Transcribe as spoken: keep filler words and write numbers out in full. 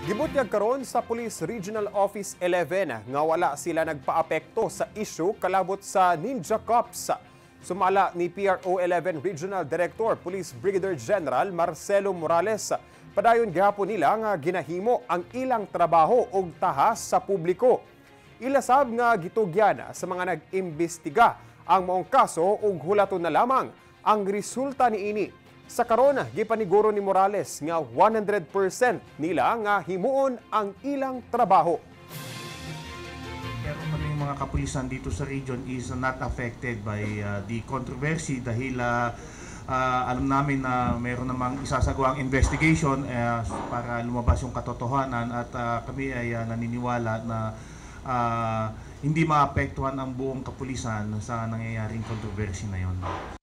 Gibutyag karon sa Police Regional Office eleven nga wala sila nagpaapekto sa issue kalabot sa Ninja Cops. Sumala ni P R O eleven Regional Director Police Brigadier General Marcelo Morales. Padayon gihapon nila nga ginahimo ang ilang trabaho ug tahas sa publiko. Ilasab nga gitugyan sa mga nag-imbestiga ang maong kaso ug hulaton na lamang ang resulta niini. Sa karon, gipaniguro ni Morales nga one hundred percent nila nga himuon ang ilang trabaho. Pero kaming mga kapulisan dito sa region is not affected by uh, the controversy dahil uh, uh, alam namin na mayroon namang isasagawang investigation uh, para lumabas yung katotohanan at uh, kami ay uh, naniniwala na uh, hindi maapektuhan ang buong kapulisan sa nangyayaring controversy na yon.